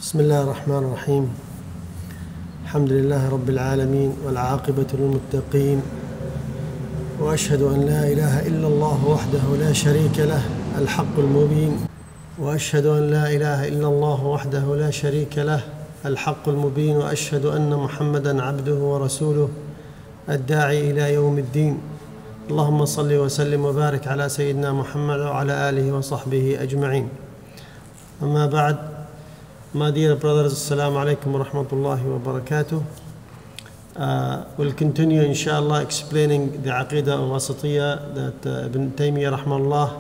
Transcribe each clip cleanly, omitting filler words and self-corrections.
بسم الله الرحمن الرحيم. الحمد لله رب العالمين والعاقبة للمتقين، وأشهد أن لا إله إلا الله وحده لا شريك له الحق المبين، وأشهد أن لا إله إلا الله وحده لا شريك له الحق المبين، وأشهد أن محمدًا عبده ورسوله الداعي إلى يوم الدين. اللهم صل وسلم وبارك على سيدنا محمد وعلى آله وصحبه أجمعين. أما بعد, my dear brothers, Assalamu alaikum wa rahmatullahi wa barakatuh. We'll continue inshallah explaining the Aqeedah Al-Wassitiyyah that Ibn Taymiyyah rahmallah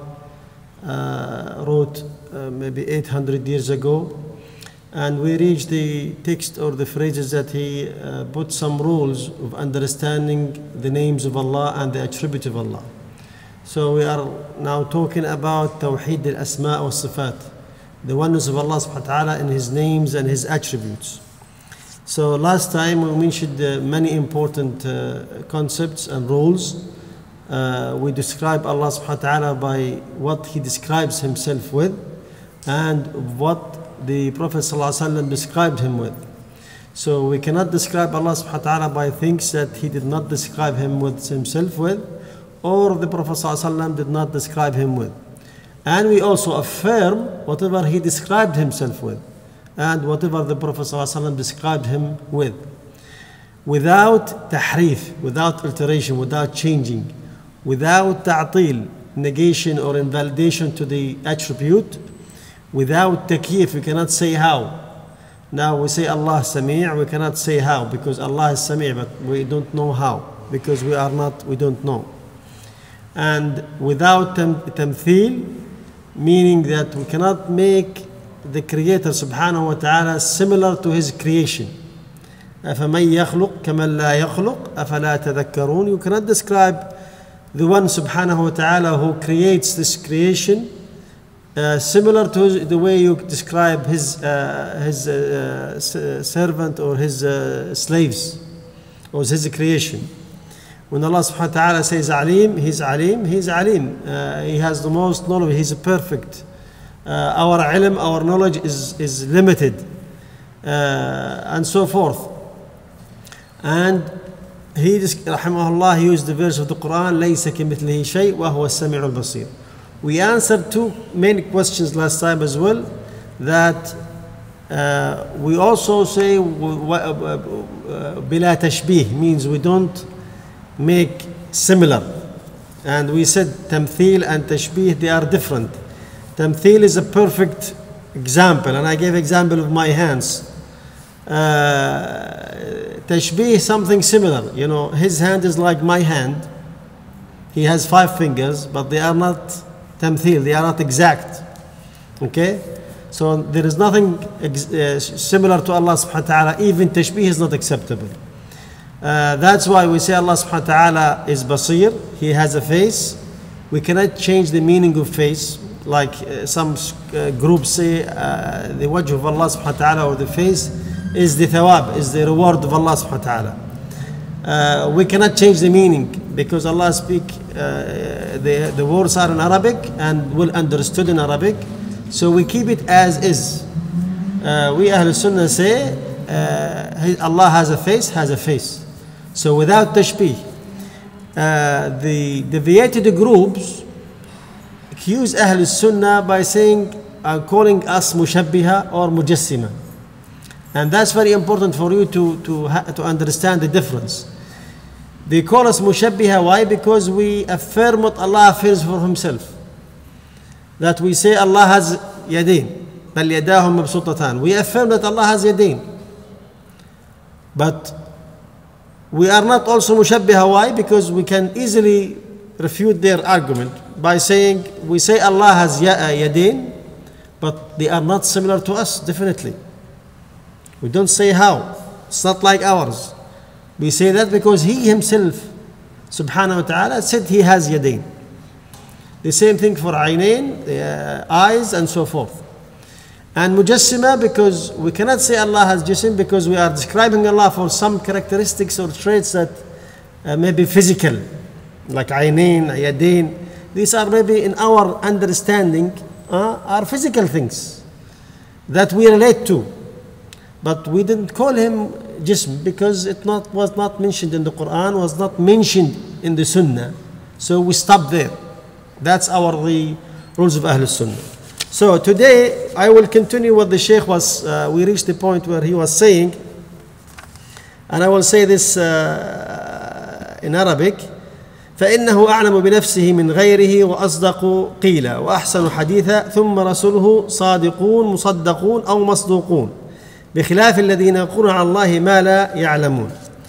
wrote maybe 800 years ago, and we reached the text or the phrases that he put some rules of understanding the names of Allah and the attributes of Allah. So we are now talking about Tawheed al-Asma' wa Sifat, the oneness of Allah subhanahu wa ta'ala in His names and His attributes. So last time we mentioned many important concepts and rules. We describe Allah subhanahu wa ta'ala by what He describes Himself with and what the Prophet sallallahu alaihi wasallam described Him with. So we cannot describe Allah subhanahu wa ta'ala by things that He did not describe Himself with, or the Prophet sallallahu alaihi wasallam did not describe Him with. And we also affirm whatever He described Himself with and whatever the Prophet ﷺ described Him with, without tahrif, without alteration, without changing, without ta'til, negation or invalidation to the attribute, without takyif. We cannot say how. Now we say Allah Sami', we cannot say how, because Allah is Sami', but we don't know how, because we don't know. And without tamthil, meaning that we cannot make the Creator subhanahu wa ta'ala similar to His creation. أَفَمَنْ يَخْلُقْ كَمَنْ لَا يَخْلُقْ أَفَلَا تَذَكَّرُونَ. You cannot describe the one subhanahu wa ta'ala who creates this creation similar to the way you describe His servant or His slaves, or His creation. When Allah subhanahu wa ta'ala says Alim, He's Alim, He's Alim. He has the most knowledge, He's perfect. Our ilm, our knowledge is limited, and so forth. And he, rahimahullah, he used the verse of the Quran, لَيْسَ كَمِثْلِهِ شَيْءٍ وَهُوَ السَّمِيعُ الْبَصِيرُ. We answered two main questions last time as well, that we also say بِلَا تَشْبِيهٍ, means we don't make similar. And we said tamthil and tashbih, they are different. Tamthil is a perfect example, and I gave example of my hands. Tashbih, something similar. You know, his hand is like my hand. He has 5 fingers, but they are not tamthil, they are not exact. Okay? So there is nothing similar to Allah subhanahu wa ta'ala. Even tashbih is not acceptable. That's why we say Allah subhanahu wa ta'ala is Basir, He has a face. We cannot change the meaning of face, like some groups say the wajh of Allah subhanahu wa ta'ala, or the face, is the thawab, is the reward of Allah subhanahu wa ta'ala. We cannot change the meaning, because Allah speak, the words are in Arabic and well understood in Arabic, so we keep it as is. We Ahl Sunnah say Allah has a face. So without tashbih, the deviated groups accuse Ahl Sunnah by saying, calling us mushabbiha or mujassima. And that's very important for you to understand the difference. They call us mushabbiha. Why? Because we affirm what Allah affirms for Himself. That we say Allah has yadayn, bal yadahu mabsutatan. We affirm that Allah has yadayn. But we are not also mushabbiha. Why? Because we can easily refute their argument by saying, we say Allah has yadayn, but they are not similar to us, definitely. We don't say how. It's not like ours. We say that because He Himself, subhanahu wa ta'ala, said He has yadayn. The same thing for aynayn, eyes, and so forth. And mujassima, because we cannot say Allah has jism, because we are describing Allah for some characteristics or traits that may be physical, like aynayn, yadayn. These are maybe in our understanding are physical things that we relate to. But we didn't call him jism because it was not mentioned in the Quran, was not mentioned in the Sunnah. So we stopped there. That's the rules of Ahlul Sunnah. So today I will continue what the Shaykh was, we reached the point where he was saying, and I will say this in Arabic. فإنه أعلم بنفسه من غيره وأصدق قيلا وأحسن حديثا ثم رسله صادقون مصدقون أو مصدوقون بخلاف الذين يقولون على الله ما لا يعلمون.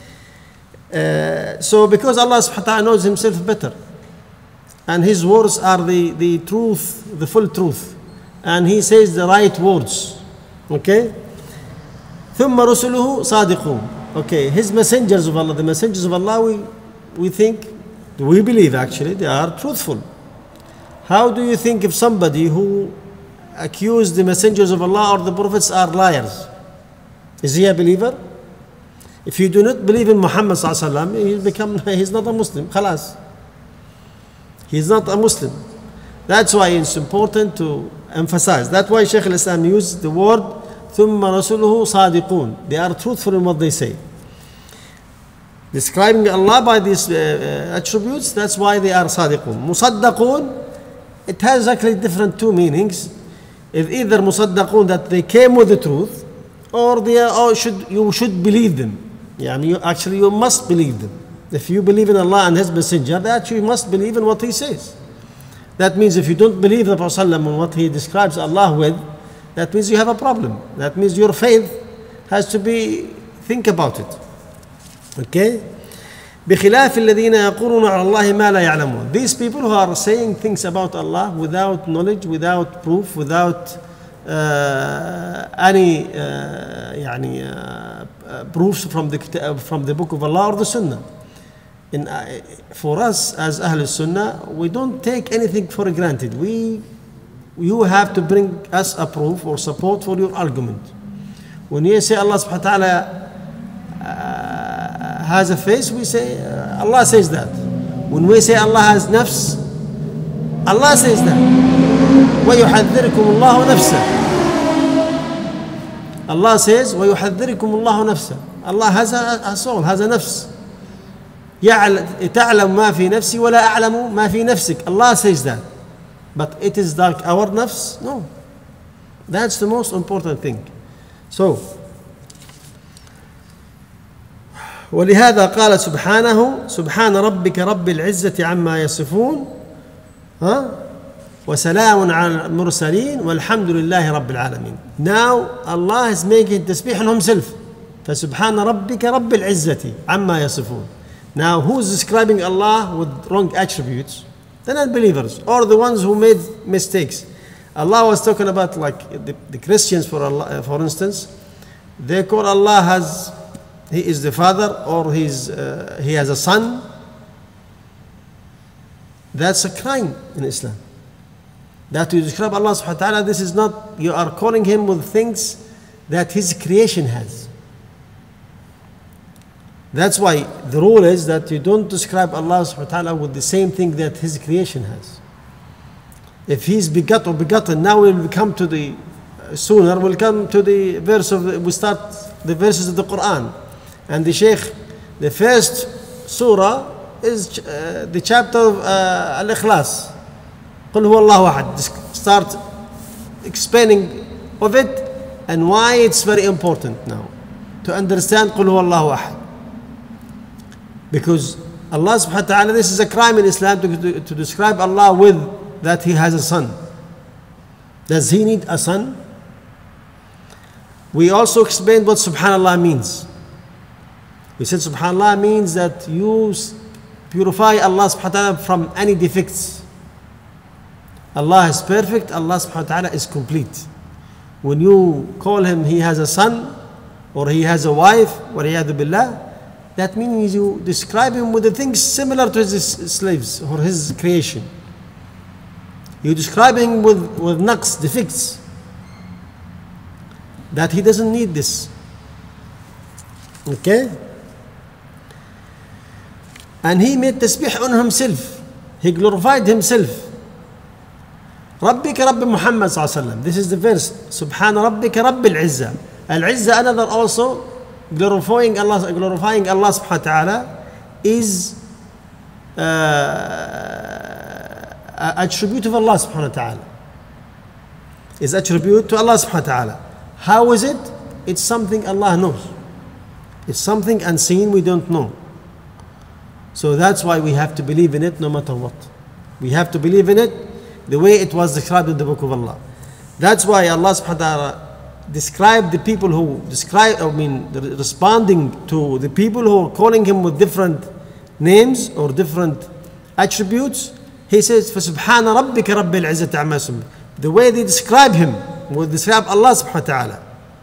So because Allah subhanahu wa ta'ala knows himself better, and his words are the truth, the full truth, and he says the right words. Okay? ثم رسله صادقون. Okay, his messengers of Allah, the messengers of Allah, we think, we believe actually they are truthful. How do you think if somebody who accused the messengers of Allah or the prophets are liars, is he a believer? If you do not believe in Muhammad sallallahu alaihi wasallam, he's not a Muslim. Khalas. He's not a Muslim. That's why it's important to emphasize. That's why Shaykh al-Islam used the word ثُمَّ رَسُولُهُ صَادِقُونَ. They are truthful in what they say. Describing Allah by these attributes, that's why they are صادقون. مصدقون, it has actually different two meanings. It's either مصدقون, that they came with the truth, or they are, you should believe them. You must believe them. If you believe in Allah and His Messenger, that you must believe in what He says. That means if you don't believe the Prophet ﷺ and what he describes Allah with, that means you have a problem. That means your faith has to be, think about it. Okay? بخلاف الذين يقولون على الله ما لا يعلمون. These people who are saying things about Allah without knowledge, without proof, without any proofs from the book of Allah or the Sunnah. For us as Ahlul Sunnah, we don't take anything for granted. You have to bring us a proof or support for your argument. When you say Allah subhanahu wa ta'ala has a face, we say Allah says that. When we say Allah has nafs, Allah says that. وَيُحَذِّرِكُمُ اللَّهُ نَفْسَهُ. Allah says وَيُحَذِّرِكُمُ اللَّهُ نَفْسَهُ. Allah has a soul, has a nafs. تعلم ما في نفسي ولا أعلم ما في نفسك. Allah says that. But it is like our nafs? No. That's the most important thing. So, ولهذا قال سبحانه سبحان ربك رب العزة عما يصفون وسلام على المرسلين والحمد لله رب العالمين. Now Allah is making tasbih on himself. فسبحان ربك رب العزة عما يصفون. Now who's describing Allah with wrong attributes? The non-believers or the ones who made mistakes. Allah was talking about like the Christians for instance. They call Allah He is the Father or He has a son. That's a crime in Islam. That you describe Allah subhanahu wa ta'ala, this is not, you are calling Him with things that His creation has. That's why the rule is that you don't describe Allah subhanahu wa ta'ala with the same thing that His creation has. If He's begot or begotten, now we'll come to the verse we start the verses of the Quran. And the Shaykh, the first surah is the chapter of Al-Ikhlas. قل هو الله أحد. Start explaining of it and why it's very important now to understand قل هو الله أحد. Because Allah subhanahu wa ta'ala, this is a crime in Islam to describe Allah with that He has a son. Does He need a son? We also explained what subhanallah means. We said subhanallah means that you purify Allah subhanahu wa ta'ala from any defects. Allah is perfect, Allah subhanahu wa ta'ala is complete. When you call Him He has a son or He has a wife, وَلِيَعْذُ بِاللَّهِ, that means you describe Him with the things similar to His slaves or His creation. You describe Him with naqs, defects, that He doesn't need this. Okay? And He made tasbih on Himself. He glorified Himself. ربك رب محمد صلى الله عليه وسلم. This is the verse. سبحان ربك رب العزة Al-Izzah, another also, glorifying Allah subhanahu wa ta'ala is attribute of Allah subhanahu wa ta'ala. Is attribute to Allah subhanahu wa ta'ala. How is it? It's something Allah knows. It's something unseen we don't know. So that's why we have to believe in it no matter what. We have to believe in it the way it was described in the book of Allah. That's why Allah subhanahu wa ta'ala described the people who responding to the people who are calling him with different names or different attributes. He says, فَسُبْحَانَ رَبِّكَ رَبِّ الْعِزَّةِ عَمَّا يَصِفُونَ. The way they describe him will describe Allah subhanahu wa ta'ala.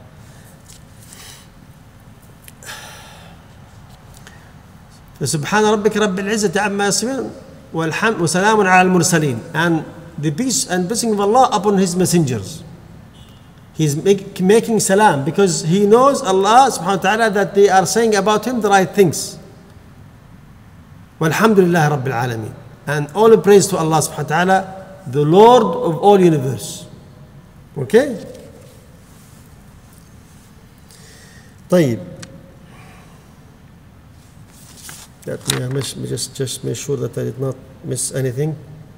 فسبحان ربك رب العزة عما يصفون وسلام على المرسلين. And the peace and blessing of Allah upon his messengers. He's making salam because he knows Allah subhanahu wa ta'ala that they are saying about him the right things. Walhamdulillah Rabbil Alameen. And all praise to Allah subhanahu wa ta'ala, the Lord of all universe. Okay? طيب. Let me just make sure that I did not miss anything.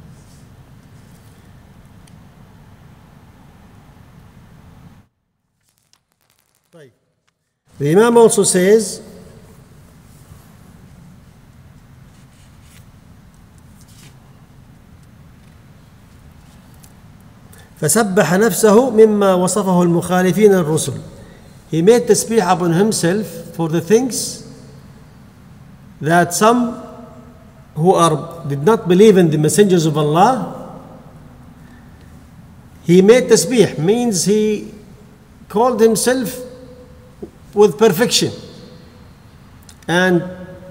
The Imam also says, فسبح نفسه مما وصفه المخالفين الرسل. He made tasbih upon himself for the things that some who did not believe in the messengers of Allah, he made tasbih, means he called himself with perfection and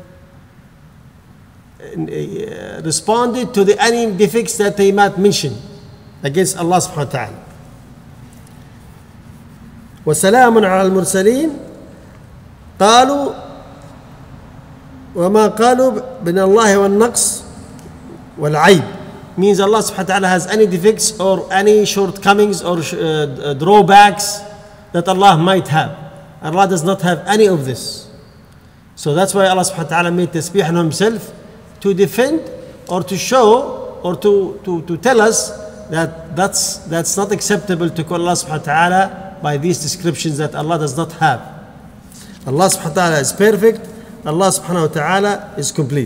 responded to any defects that they might mention against Allah subhanahu wa ta'ala. وسلام على المرسلين قالوا وما قالوا من الله والنقص والعيب, means Allah subhanahu wa ta'ala has any defects or any shortcomings or drawbacks that Allah might have. Allah does not have any of this. So that's why Allah subhanahu wa ta'ala made tasbih on himself to defend or to show or to tell us that that's not acceptable to call Allah subhanahu wa ta'ala by these descriptions that Allah does not have. Allah subhanahu wa ta'ala is perfect. Allah subhanahu wa ta'ala is complete.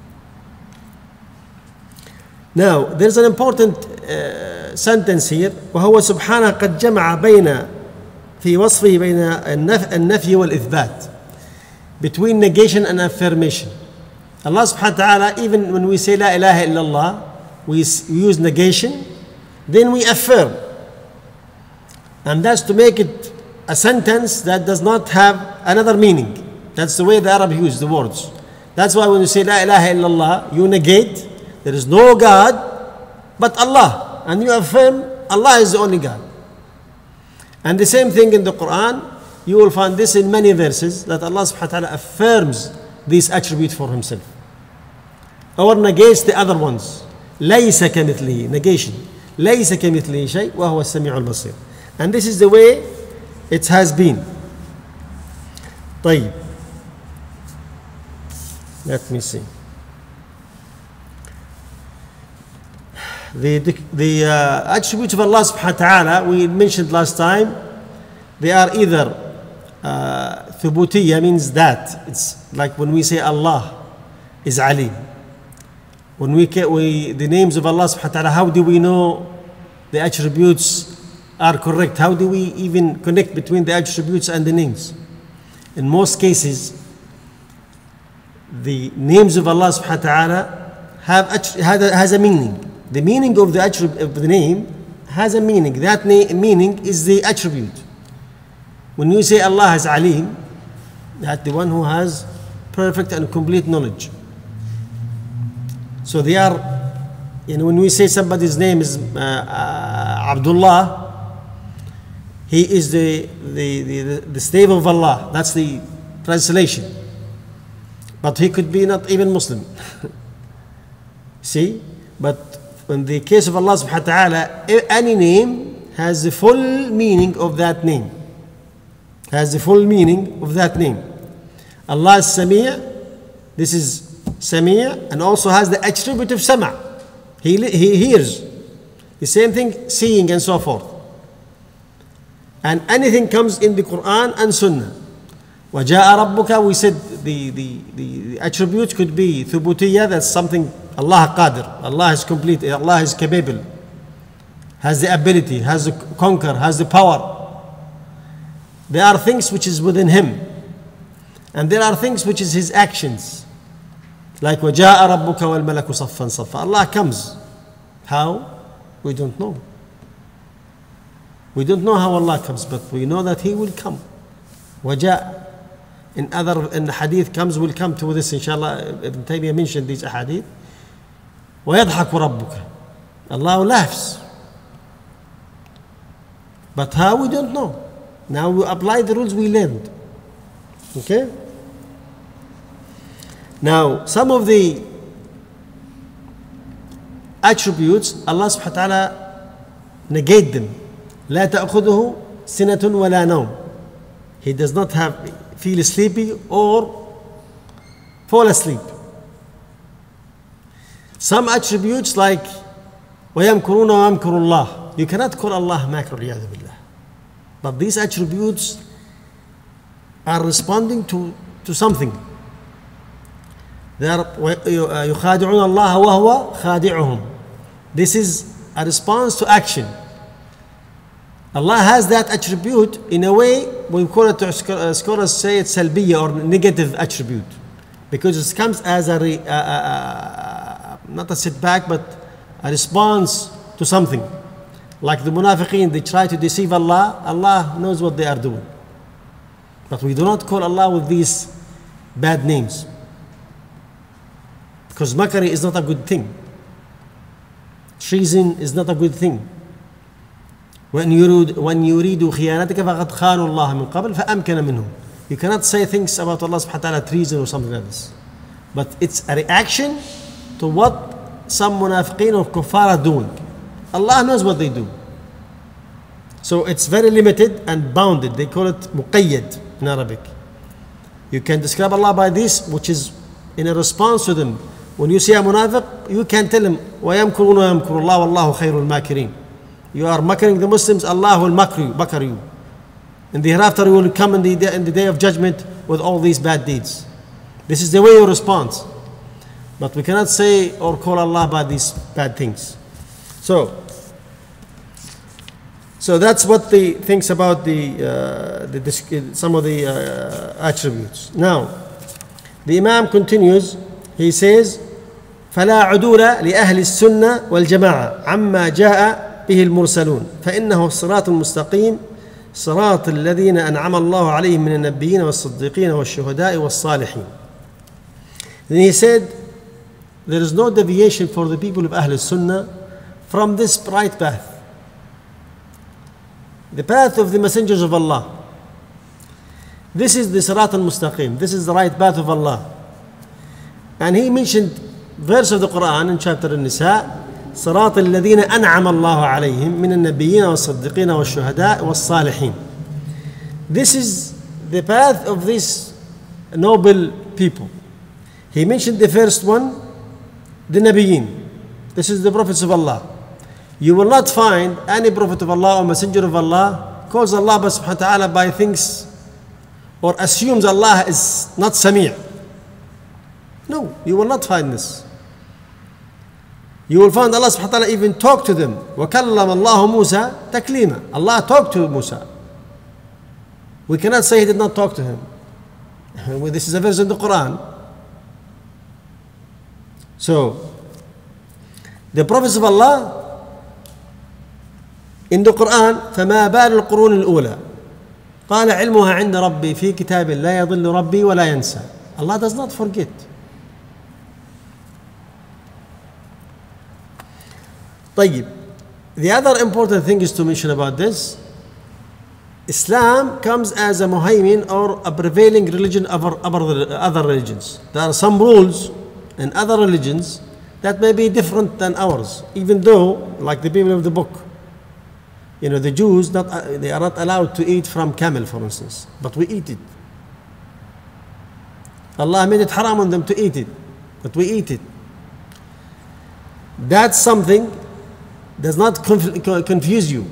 Now, there's an important sentence here. وهو سبحانه قد جمع بين في وصفه بين النفي والإثبات, between negation and affirmation. Allah subhanahu wa ta'ala, even when we say La ilaha illallah, we use negation, then we affirm. And that's to make it a sentence that does not have another meaning. That's the way the Arab use the words. That's why when you say La ilaha illallah, you negate, there is no God but Allah. And you affirm Allah is the only God. And the same thing in the Quran, you will find this in many verses, that Allah subhanahu wa ta'ala affirms these attributes for himself. Or negates the other ones. لَيْسَ كَمِثْلِهِ, negation. لَيْسَ كَمِثْلِهِ شَيْء وَهُوَ السَّمِيعُ الْبَصِيرُ. And this is the way it has been. طيب. Let me see. The attributes of Allah subhanahu wa ta'ala, we mentioned last time, they are either thubutiyya, means that. It's like when we say Allah is Alim. When the names of Allah subhanahu wa ta'ala, how do we know the attributes are correct? How do we even connect between the attributes and the names? In most cases, the names of Allah subhanahu wa ta'ala has a meaning. The meaning of the name has a meaning. That meaning is the attribute. When you say Allah is Alim, that's the one who has perfect and complete knowledge. So they are, when we say somebody's name is Abdullah, he is the slave of Allah. That's the translation. But he could be not even Muslim. See? But in the case of Allah subhanahu wa ta'ala, any name has the full meaning of that name. has the full meaning of that name. Allah is Sami', this is Sami', and also has the attribute of Sama'. He hears. The same thing, seeing and so forth. And anything comes in the Quran and Sunnah. وَجَاءَ رَبُّكَ, we said the attribute could be Thubutiyyah, that's something Allah Qadir, Allah is complete, Allah is capable, has the ability, has the conquer, has the power. There are things which is within Him, and there are things which is His actions. Like وَجَاءَ رَبُّكَ وَالْمَلَكُ صَفًّا صَفًّا. Allah comes. How? We don't know. We don't know how Allah comes, but we know that He will come. وَجَاء. In the hadith comes, we'll come to this inshallah. Ibn Taymiyyah mentioned these hadith. وَيَضْحَكُ رَبُّكَ. Allah laughs. But how, we don't know. Now we apply the rules we learned. Okay? Now, some of the attributes, Allah subhanahu wa ta'ala negate them. لا تأخذه سنة ولا نوم. He does not feel sleepy or fall asleep. Some attributes like وَيَمْكُرُونَ وَيَمْكُرُ اللَّهِ. You cannot call Allah makr, عِيَاذُ بِاللَّهِ. But these attributes are responding to something. They are يُخَادِعُونَ اللَّهَ وَهُوَ خَادِعُهُمْ. This is a response to action. Allah has that attribute in a way, we call it, scholars say it's salbiya or negative attribute, because it comes as not a setback but a response to something. Like the munafiqeen, they try to deceive Allah. Allah knows what they are doing, but we do not call Allah with these bad names, because makari is not a good thing. Treason is not a good thing. وَأَنْ يُرِيدُوا خِيَانَتِكَ فَقَدْ خَانُوا اللَّهَ مِنْ قَبْلِ فَأَمْكَنَ مِنْهُمْ. You cannot say things about Allah subhanahu wa ta'ala, treason or something like this. But it's a reaction to what some munafiqeen or kuffar are doing. Allah knows what they do. So it's very limited and bounded. They call it muqayyad in Arabic. You can describe Allah by this, which is in a response to them. When you see a munafiq, you can tell him وَيَمْكُرُونَ وَيَمْكُرُ اللَّهُ وَاللَّهُ خَيْرُ الْمَاكِرِينَ. You are makering the Muslims, Allah will makar you. In the hereafter you will come in the day of judgment with all these bad deeds. This is the way you respond. But we cannot say or call Allah by these bad things. So that's what the thinks about some of the attributes. Now, the Imam continues. He says, فلا عدول لأهل السنة والجماعة عما جاء به المرسلون فإنه الصراط المستقيم صراط الذين أنعم الله عليهم من النبيين والصديقين والشهداء والصالحين. Then he said, there is no deviation for the people of Ahl Sunnah from this right path, the path of the messengers of Allah. This is the Sirat al-Mustaqim. This is the right path of Allah. And he mentioned verse of the Quran in chapter An-Nisa, صراط الذين أنعم الله عليهم من النبيين والصديقين والشهداء والصالحين. This is the path of these noble people. He mentioned the first one, the Nabiyyin. This is the prophets of Allah. You will not find any prophet of Allah or messenger of Allah calls Allah subhanahu wa ta'ala by things or assumes Allah is not Sami'. No, you will not find this. You will find Allah subhanahu wa ta'ala even talk to them. وَكَلَّمَ اللَّهُ مُوسَى تَكْلِيمًا. Allah talked to Musa. We cannot say He did not talk to him. This is a verse in the Quran. So, the prophets of Allah in the Quran, فَمَا بَالُ الْقُرُونِ الْأُولَى قَالَ عِلْمُهَا عِنْدَ رَبِّي فِي كِتَابٍ لَا يَضِلُّ رَبِّي وَلَا يَنْسَى. Allah does not forget. طيب. The other important thing is to mention about this. Islam comes as a muhaymin or a prevailing religion over other religions. There are some rules in other religions that may be different than ours, even though, like the people of the book, You know, the Jews, they are not allowed to eat from camel, for instance, but we eat it. Allah made it haram on them to eat it, but we eat it. That's something does not confuse you.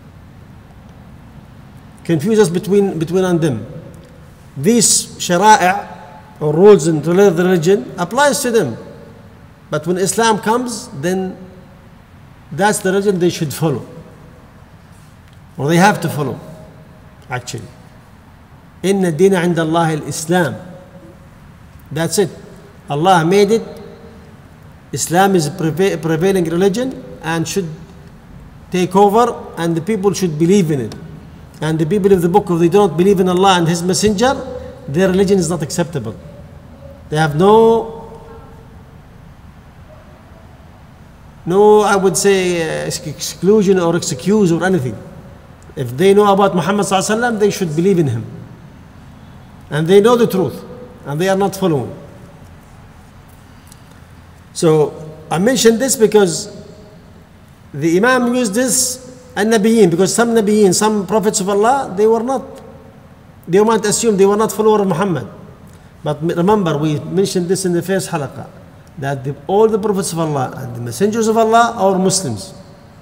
Confuse us between and them. These shara'i' or rules in the religion applies to them. But when Islam comes, then that's the religion they should follow. Or they have to follow, actually. Inna dina 'inda Allah al-Islam. That's it. Allah made it. Islam is prevailing religion and should take over, and the people should believe in it. And the people of the book, if they don't believe in Allah and His Messenger, their religion is not acceptable. They have no, I would say, exclusion or excuse or anything. If they know about Muhammad sallallahu alaihi wasallam, they should believe in him. And they know the truth, and they are not following. So I mentioned this because the Imam used this An-Nabiyyin, because some Nabiyyin, some prophets of Allah, they might assume they were not followers of Muhammad. But remember, we mentioned this in the first halaqah, that all the prophets of Allah and the messengers of Allah are Muslims.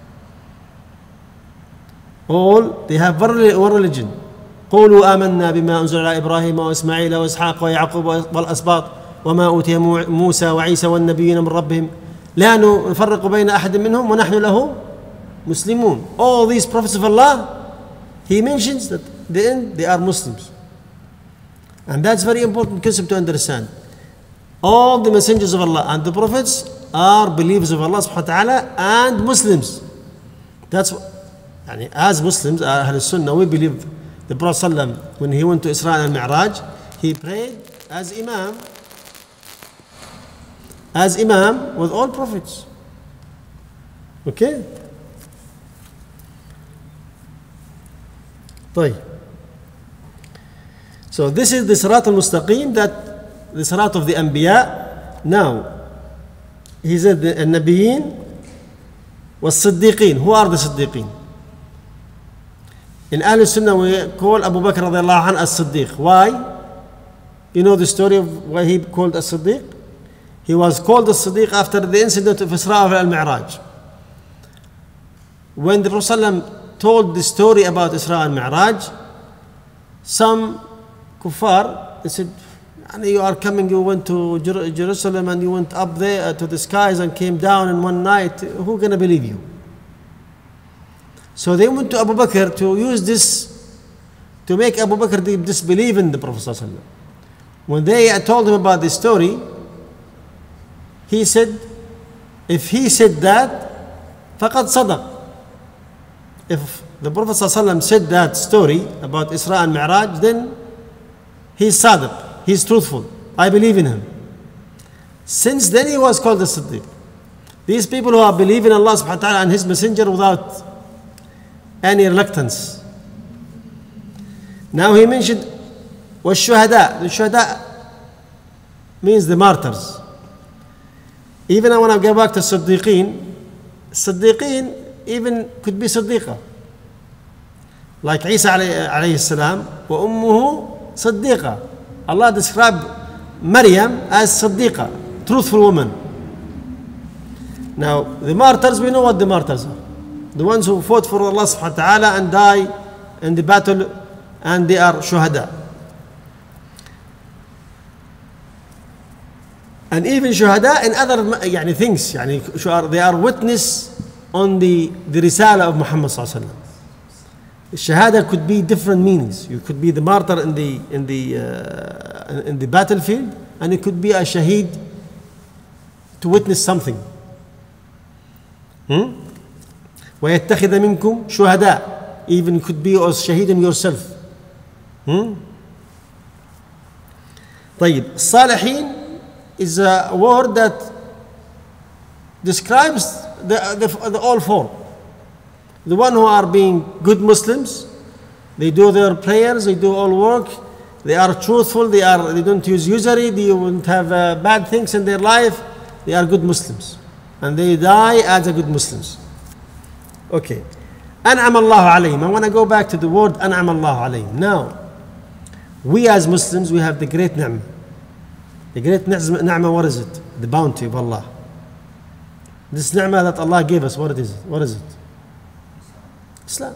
All, they have one religion. قولوا آمنا بما أنزل على إبراهيم وإسماعيل وإسحاق ويعقوب والأسباط وما أوتي موسى وعيسى والنبيين من ربهم لا نفرق بين أحد منهم ونحن له مسلمون. All these prophets of Allah, he mentions that in the end they are Muslims. And that's very important concept to understand. All the messengers of Allah and the prophets are believers of Allah subhanahu wa ta'ala and Muslims. That's as Muslims, Ahl Sunnah, we believe the Prophet ﷺ, when he went to Isra and Mi'raj, he prayed as Imam with all prophets. Okay? طيب. So this is the Sirat al-Mustaqim, that the Sirat of the Anbiya. Now, he said the Nabiyyin was Siddiqeen. Who are the Siddiqeen? In Ahl Sunnah we call Abu Bakr radiallahu anhu as Siddiq. Why? You know the story of why he called as Siddiq? He was called as Siddiq after the incident of Isra al-Mi'raj. When the Prophet ﷺ told the story about Isra al-Mi'raj, some kuffar, they said, you are coming, you went to Jerusalem and you went up there to the skies and came down in one night. Who's going to believe you? So they went to Abu Bakr to use this to make Abu Bakr disbelieve in the Prophet ﷺ. When they told him about this story, he said, if he said that, فَقَدْ صَدَقْ. If the Prophet ﷺ said that story about Isra and Mi'raj, then he's sadiq, he's truthful. I believe in him. Since then he was called a Siddiq. These people who are believing in Allah subhanahu wa ta'ala and His Messenger without any reluctance. Now he mentioned والشهداء. The shuhada means the martyrs. Even I want to go back to Siddiqeen. Siddiqeen even could be Siddiqa. Like Isa alayhi salam, وأمه صديقة. Allah described Maryam as Siddiqa, truthful woman. Now the martyrs, we know what the martyrs are. The ones who fought for Allah subhanahu wa ta'ala and die in the battle, and they are shuhada. And even shuhada in other things, they are witness on the risala of Muhammad sallallahu alaihi wasallam. Shahada could be different meanings. You could be the martyr in the battlefield, and it could be a shaheed to witness something. وَيَتَّخِذَ مِنْكُمْ شُهَدَاء. Even could be as shaheed in yourself. طيب. Salihin is a word that describes the all four. The one who are being good Muslims, they do their prayers, they do all work, they are truthful, they don't use usury, they don't have bad things in their life, they are good Muslims. And they die as a good Muslims. Okay. أنعم الله عليهم. I want to go back to the word أنعم الله عليهم. Now, we as Muslims, we have the great ni'mah. The great ni'mah, what is it? The bounty of Allah. This ni'mah that Allah gave us, what is it? What is it? Islam.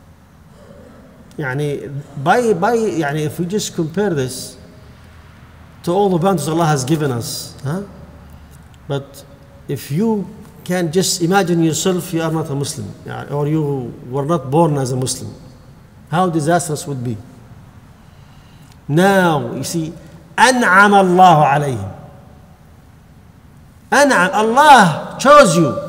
يعني if we just compare this to all the bounties Allah has given us, but if you can just imagine yourself, you are not a Muslim, or you were not born as a Muslim, how disastrous would be. Now you see, أنعم الله عليهم. Allah chose you.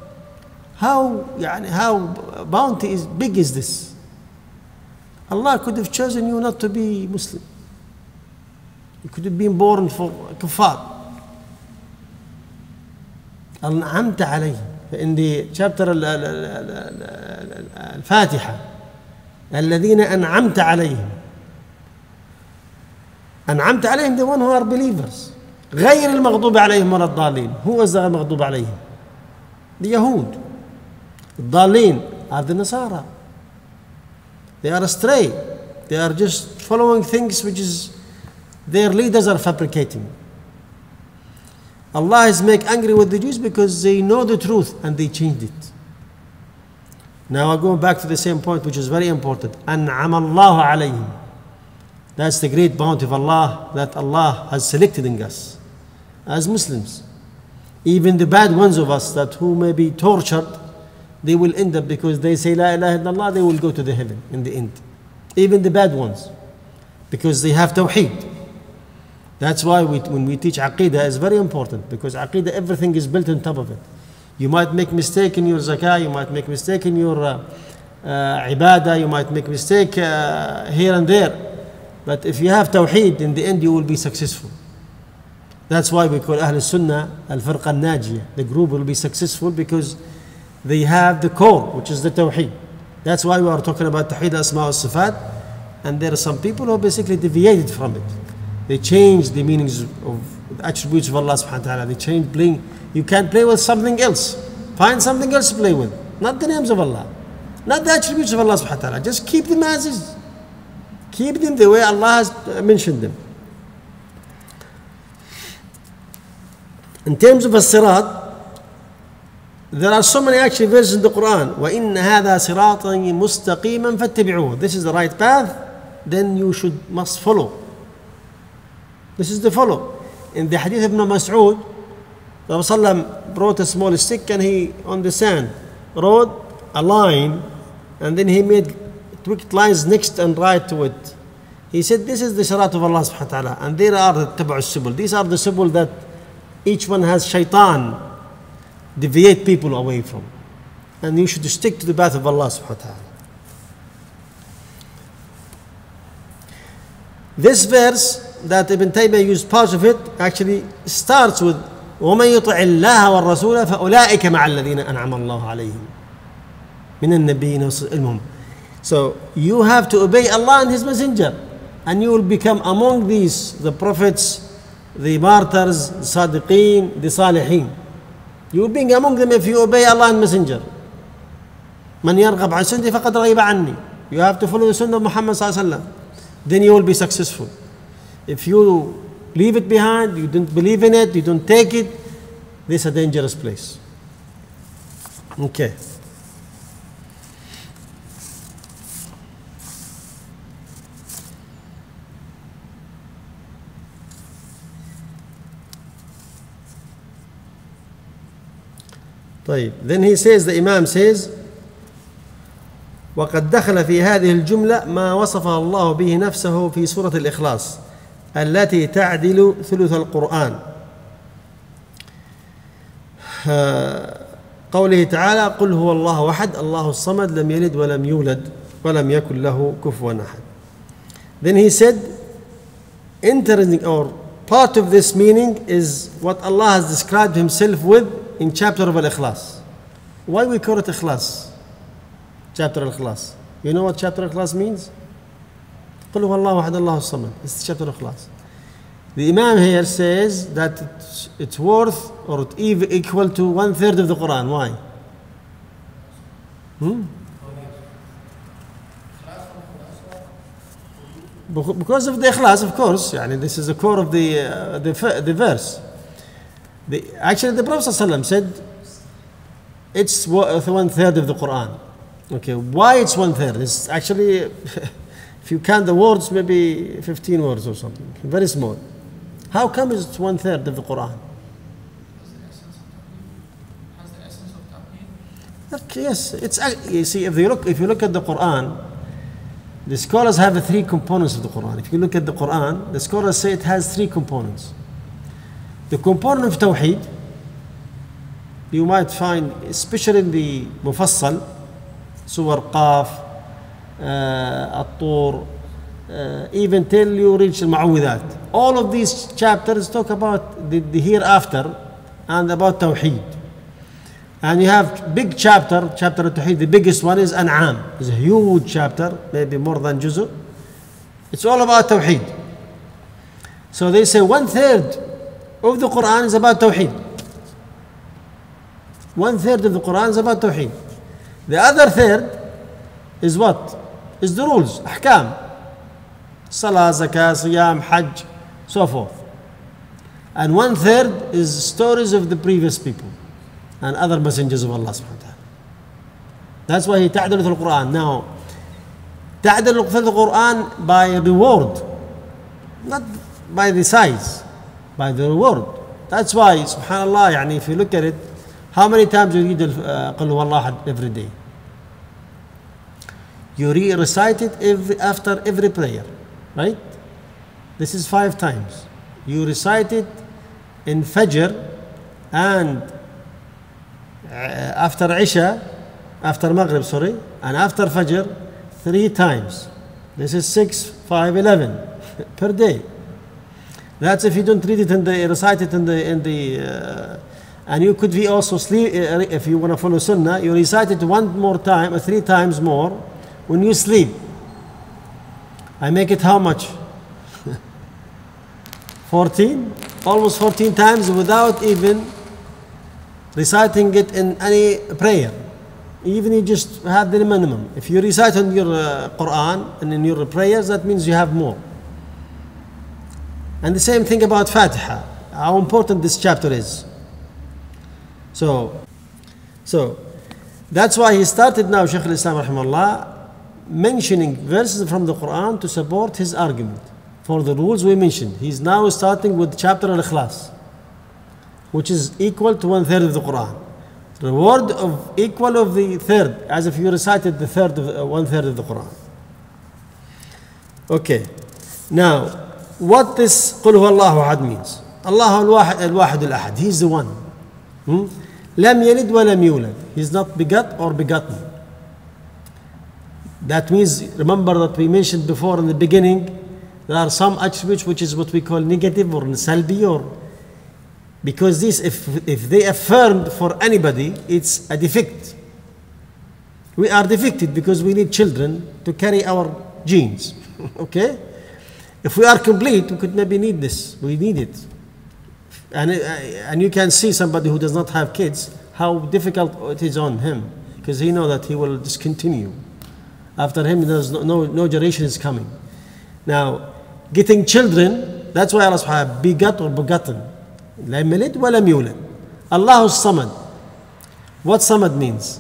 How bounty is big is this? Allah could have chosen you not to be Muslim. You could have been born for kuffar. أنعمت عليهم. In the chapter الفاتحة, الذين أنعمت عليهم. أنعمت عليهم, the one who are believers. غير المغضوب عليهم ولا الضالين. Who was the المغضوب عليهم? The Yahud. الضالين are the Nasara. They are astray. They are just following things which is their leaders are fabricating. Allah is make angry with the Jews because they know the truth and they changed it. Now I'm going back to the same point, which is very important. أنعم الله عليهم. That's the great bounty of Allah that Allah has selected in us as Muslims. Even the bad ones of us that who may be tortured, they will end up, because they say La ilaha illallah, they will go to the heaven in the end. Even the bad ones, because they have tawheed. That's why when we teach Aqeedah, it's very important, because Aqeedah, everything is built on top of it. You might make mistake in your zakah, you might make mistake in your ibadah, you might make mistake here and there. But if you have tawheed, in the end you will be successful. That's why we call Ahl Sunnah Al-Firqa Al-Najiyah. The group will be successful because they have the core, which is the tawheed. That's why we are talking about Tawheed Asma wa Sifat. And there are some people who basically deviated from it. They changed the meanings of the attributes of Allah subhanahu wa ta'ala. They changed playing. You can't play with something else. Find something else to play with. Not the names of Allah. Not the attributes of Allah subhanahu wa ta'ala. Just keep them as is. Keep them the way Allah has mentioned them. In terms of as-sirat, there are so many actually verses in the Quran. وَإِنَّ هَذَا صِرَاطًا مُسْتَقِيمًا فَاتَّبِعُوهُ. This is the right path, then you must follow. This is the follow. In the hadith of Ibn Mas'ud, the Prophet brought a small stick and he on the sand wrote a line, and then he made twixt lines next and right to it. He said, this is the sirat of Allah subhanahu wa ta'ala, and there are the tabu'us subul. These are the subul that each one has shaitan deviate people away from, and you should stick to the path of Allah subhanahu wa ta'ala. This verse that Ibn Taymiyyah used part of it actually starts with وَمَنْ يُطِعِ اللَّهَ وَالرَّسُولَ فَأُولَٰئِكَ مَعَ الَّذِينَ أَنْعَمَ اللَّهُ عَلَيْهِمْ مِنَ النَّبِيِّينَ وَالصِّدِّيقِينَ. So you have to obey Allah and His Messenger, and you will become among these, the prophets, the martyrs, the sadiqeen, the salihin. You will be among them if you obey Allah and Messenger. مَنْ يَرْغَبْ عَنْ سُنَّتِي فَقَدْ رَغِبَ عَنِّي. You have to follow the sunnah of Muhammad sallallahu alaihi wasallam. Then you will be successful. If you leave it behind, you don't believe in it, you don't take it, this is a dangerous place. Okay. طيب. Then he says, the Imam says, وقد دخل في هذه الجملة ما وصفه الله به نفسه في سورة الإخلاص التي تعدل ثلث القرآن. قوله تعالى قل هو الله أحد الله الصمد لم يلد ولم يولد ولم يكن له كفوا أحد. Then he said, interesting, or part of this meaning is what Allah has described Himself with in chapter of Al-Ikhlas. Why we call it Ikhlas? Chapter Al-Ikhlas. You know what chapter Al-Ikhlas means? قل هو الله أحد الله الصمد. It's chapter Al-Ikhlas. The Imam here says that it's worth or equal to 1/3 of the Quran. Why? Because of the ikhlas, of course. Yani this is the core of the verse. Actually, the Prophet ﷺ said it's 1/3 of the Quran. Okay, why it's 1/3? It's actually, if you count the words, maybe 15 words or something, very small. How come it's 1/3 of the Quran? Okay, yes, it's, you see, if you look at the Quran, the scholars have the 3 components of the Quran. If you look at the Quran, the scholars say it has 3 components. The component of Tawheed, you might find, especially in the Mufassal, Surah Qaf, At-Tur, even till you reach Al-Mu'awwidhat. All of these chapters talk about the hereafter and about Tawheed. And you have big chapter of Tawheed. The biggest one is An'am. It's a huge chapter, maybe more than Juzu. It's all about Tawheed. So they say 1/3 of the Quran is about Tawheed. 1/3 of the Quran is about Tawheed. The other third is what? Is the rules, Ahkam. Salah, Zakah, Siyam, Hajj, so forth. And 1/3 is stories of the previous people and other messengers of Allah subhanahu wa ta'ala. That's why he ta'adul the Quran. Now, ta'adul the Quran by reward, not by the size, by the reward. That's why, subhanallah, yani if you look at it, how many times you read Qul Huwallahu Ahad every day? You recite it after every prayer, right? This is 5 times. You recite it in Fajr and after Isha, after Maghrib, sorry, and after Fajr 3 times. This is 6, 5, 11 per day. That's if you don't read it recite it in the and you could be also sleep if you want to follow Sunnah. You recite it 1 more time or 3 times more when you sleep. I make it how much? 14, almost 14 times without even reciting it in any prayer. Even you just have the minimum. If you recite in your Quran and in your prayers, that means you have more. And the same thing about Fatiha, how important this chapter is. So that's why he started now, Shaykh al-Islam rahimahullah, mentioning verses from the Quran to support his argument for the rules we mentioned. He's now starting with chapter Al-Ikhlas, which is equal to 1/3 of the Quran. Reward of equal of the third, as if you recited the 1/3 of the Quran. Okay, now what this Qul Huwallahu Ahad means. Allah al-Wahid al-Ahad. He's the one. Lam yalid wa lam yulad. He's not begot or begotten. That means, remember that we mentioned before in the beginning, there are some attributes which is what we call negative or salbi, or because this, if they affirmed for anybody, it's a defect. We are defected because we need children to carry our genes. Okay? If we are complete, we could maybe need this. We need it. And you can see somebody who does not have kids, how difficult it is on him, because he knows that he will discontinue. After him, there's no generation is coming. Now, getting children, that's why Allah subhanahu wa ta'ala begot or begotten. Lam yalid wa lam yulad. Allahu Samad. What Samad means?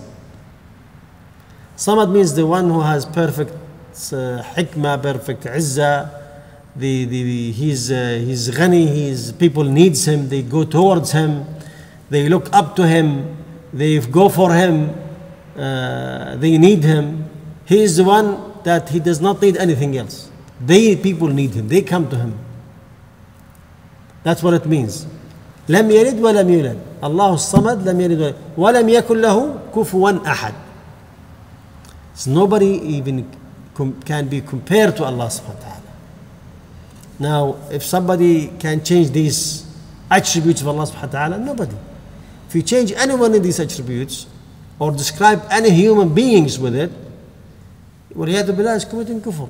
Samad means the one who has perfect hikmah, perfect izzah. He's ghani, people needs him, they go towards him, they look up to him, they go for him, they need him. He is the one that he does not need anything else. People need him, they come to him. That's what it means. Lam yalid wa lam yulad. Allahu Samad, lam yalid wa lam yakul lahu kufuwan ahad. So nobody even can be compared to Allah subhanahu wa ta'ala. Now, if somebody can change these attributes of Allah subhanahu wa ta'ala, nobody. If you change any one of these attributes or describe any human beings with it, وَلِيَادُ بِاللَّهِ is committing kufr.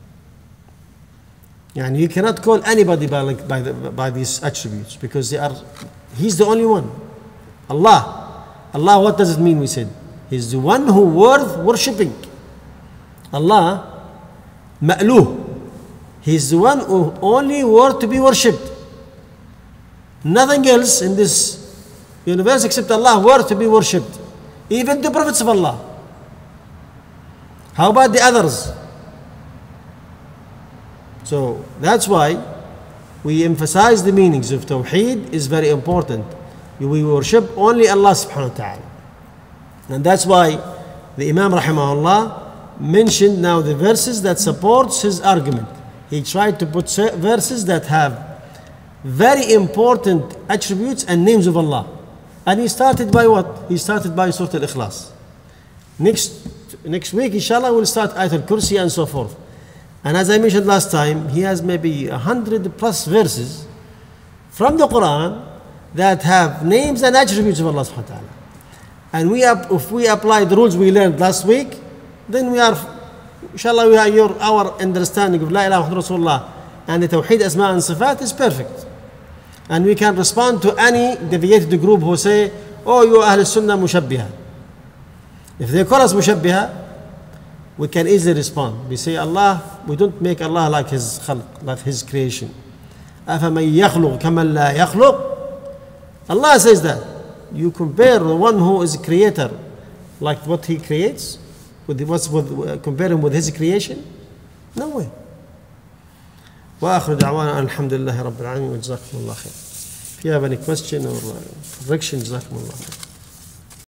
And you cannot call anybody by these attributes because He's the only one. Allah, what does it mean we said? He's the one who worth worshipping. Allah, ma'luh. He's the one who only worth to be worshipped. Nothing else in this universe except Allah worth to be worshipped. Even the prophets of Allah. How about the others? So that's why we emphasize the meanings of Tawheed is very important. We worship only Allah subhanahu wa ta'ala. And that's why the Imam rahimahullah mentioned now the verses that supports his argument. He tried to put verses that have very important attributes and names of Allah. And he started by what? He started by Surah Al-Ikhlas. Next week, inshallah, we'll start Ayat al-Kursi and so forth. And as I mentioned last time, he has maybe 100 plus verses from the Quran that have names and attributes of Allah subhanahu wa ta'ala. And if we apply the rules we learned last week, then we are, inshallah, our understanding of La ilaha illallah Rasulullah and the Tawheed Asma and Sifat is perfect. And we can respond to any deviated group who say, oh, you are Ahl Sunnah Mushabbiha. If they call us Mushabbiha, we can easily respond. We say, Allah, we don't make Allah like His khalq, like His creation. أَفَمَنْ يَخْلُقْ كَمَنْ لَا يَخْلُقْ. Allah says that. You compare the one who is a creator, like what He creates, compare Him with His creation? No way. وآخر دعوانا الحمد لله رب العالمين وجزاكم الله خير. If you have any question or correction, جزاكم الله خير.